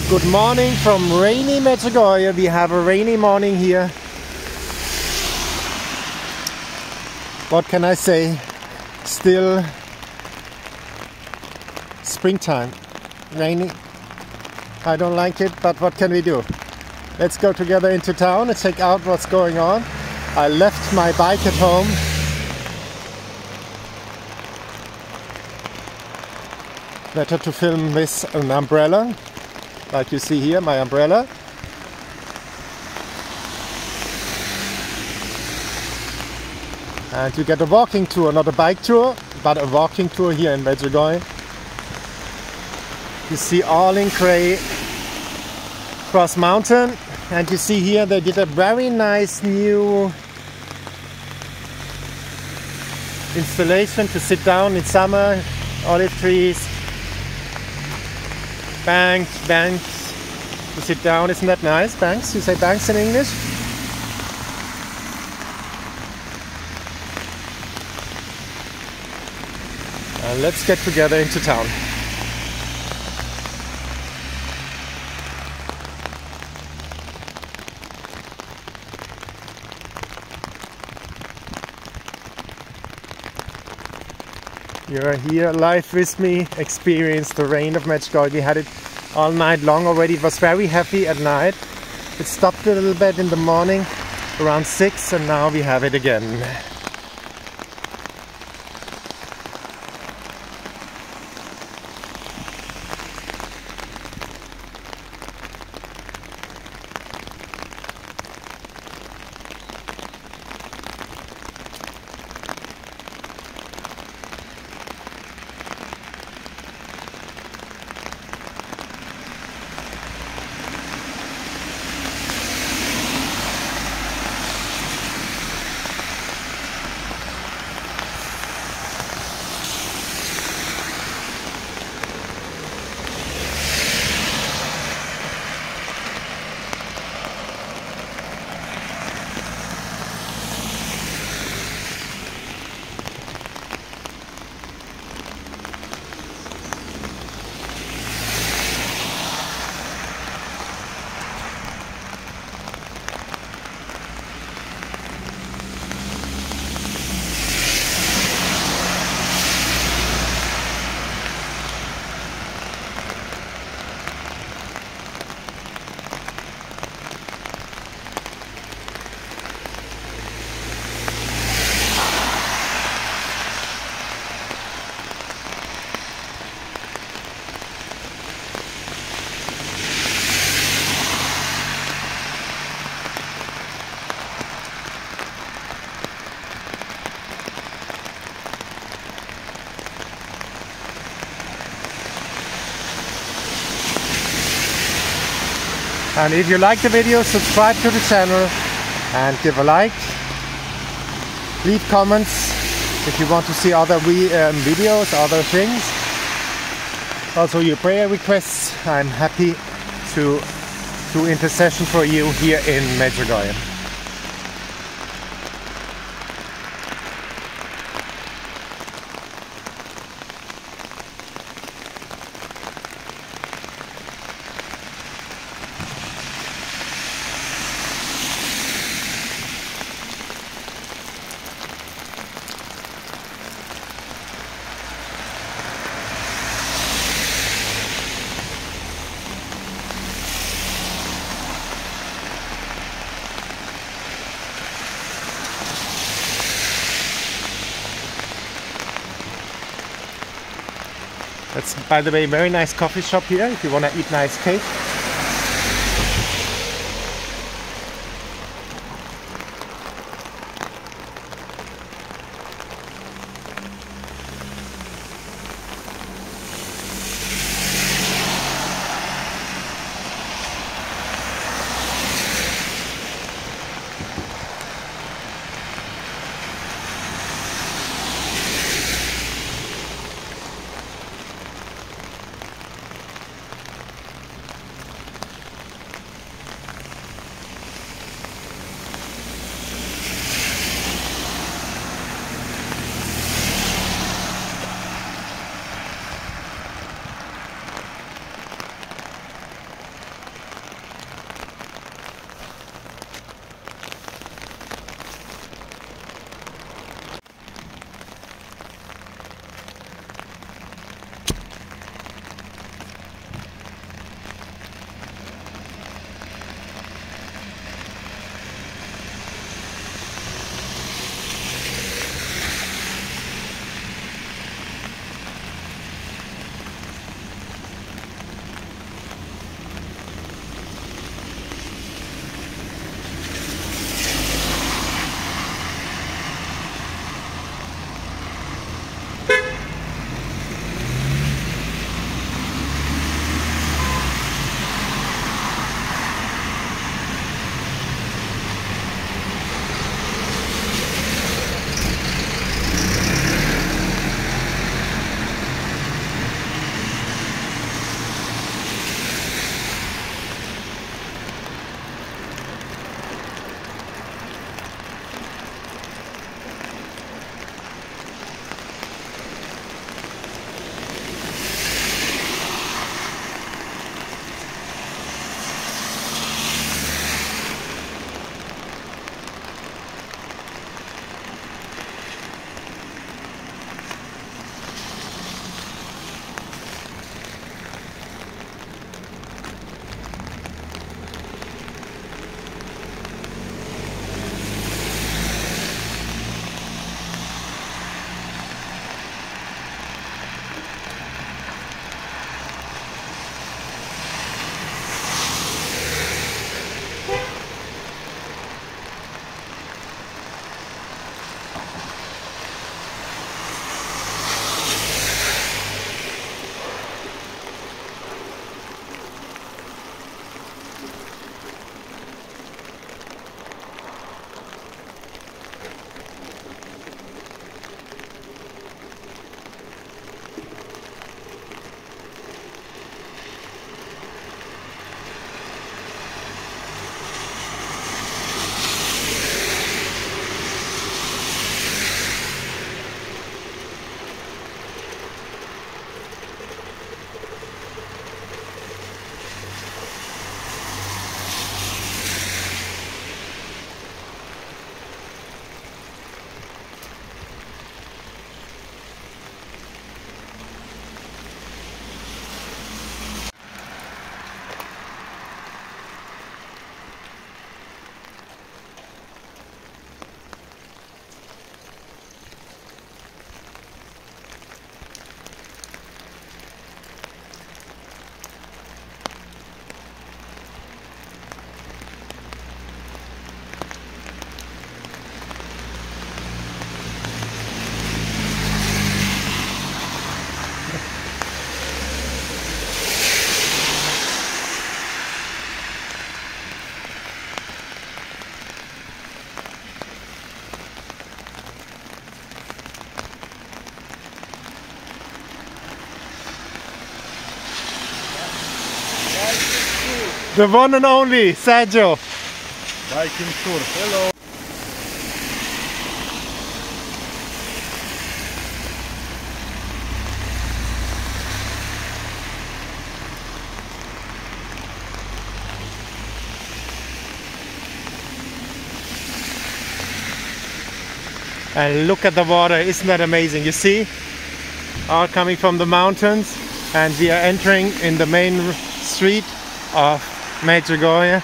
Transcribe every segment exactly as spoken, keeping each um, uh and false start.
Good morning from rainy Medjugorje. We have a rainy morning here. What can I say? Still springtime. Rainy. I don't like it, but what can we do? Let's go together into town and check out what's going on. I left my bike at home. Better to film with an umbrella. Like you see here, my umbrella. And you get a walking tour, not a bike tour, but a walking tour here in Medjugorje. You see all in grey cross mountain, and you see here they did a very nice new installation to sit down in summer, olive trees. Banks, banks to sit down, isn't that nice? Banks, you say banks in English? Uh, let's get together into town. You're here live with me, experience the rain of Medjugorje. We had it all night long already. It was very heavy at night. It stopped a little bit in the morning around six, and now we have it again. And if you like the video, subscribe to the channel and give a like. Leave comments if you want to see other we, um, videos, other things. Also your prayer requests. I'm happy to do intercession for you here in Medjugorje. That's, by the way, a very nice coffee shop here if you want to eat nice cake. The one and only Sergio. Biking tour. Hello. And look at the water, isn't that amazing? You see, all coming from the mountains, and we are entering in the main street of Medjugorje.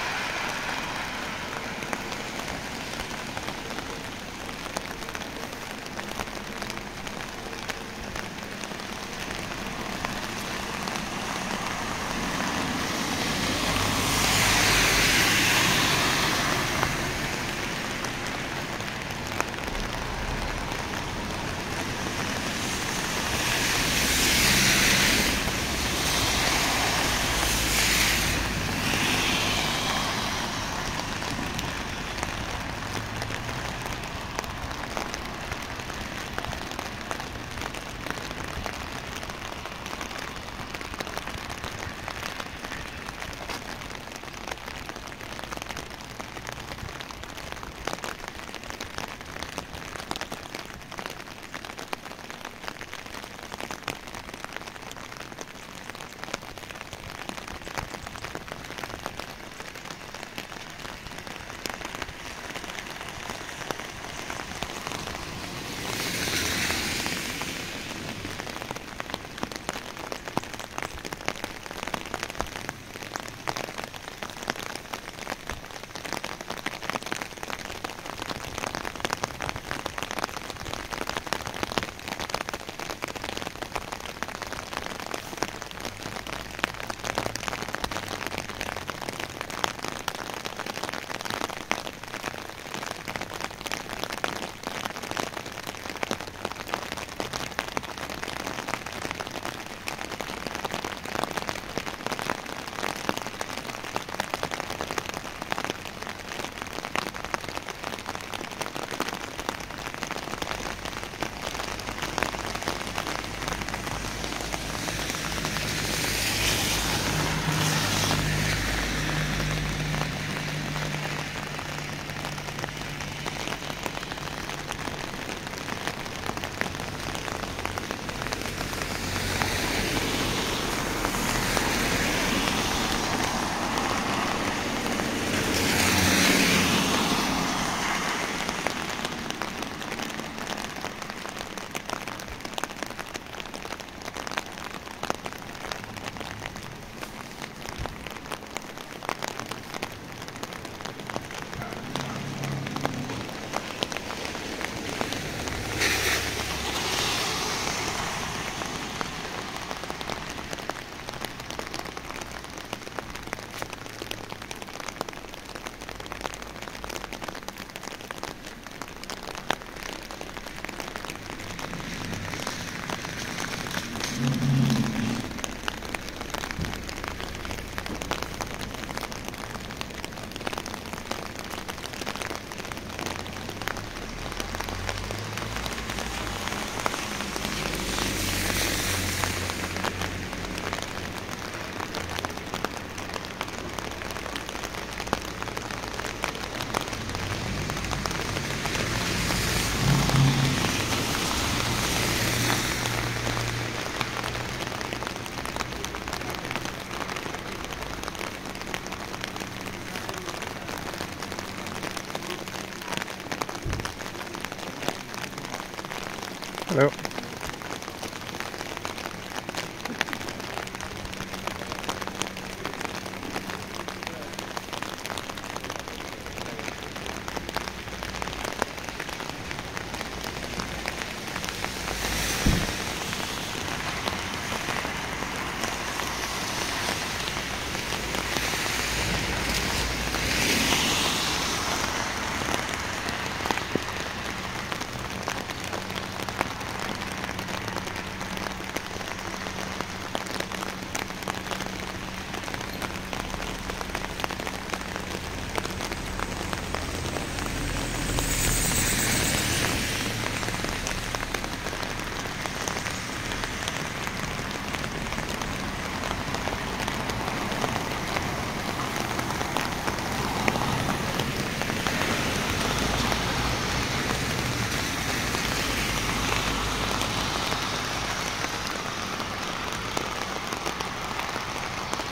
Hello.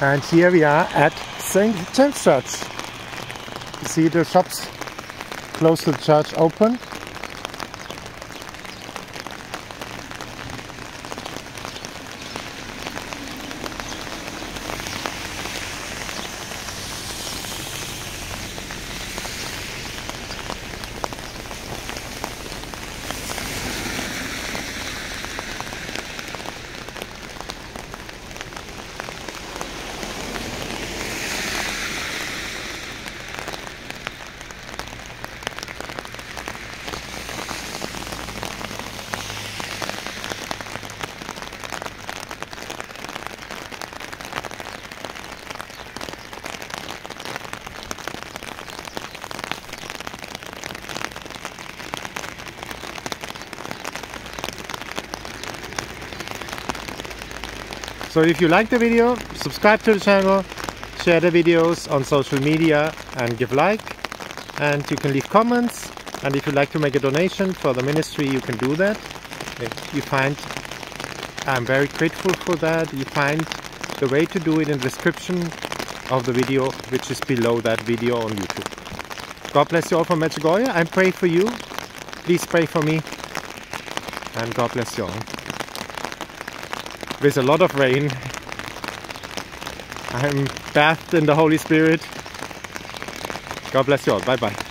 And here we are at Saint James Church. You see the shops close to the church open. So if you like the video, subscribe to the channel, share the videos on social media and give like, and you can leave comments, and if you'd like to make a donation for the ministry, you can do that. If you find, I'm very grateful for that, you find the way to do it in the description of the video, which is below that video on YouTube. God bless you all from Medjugorje. I pray for you. Please pray for me, and God bless you all. With a lot of rain. I'm bathed in the Holy Spirit. God bless you all. Bye bye.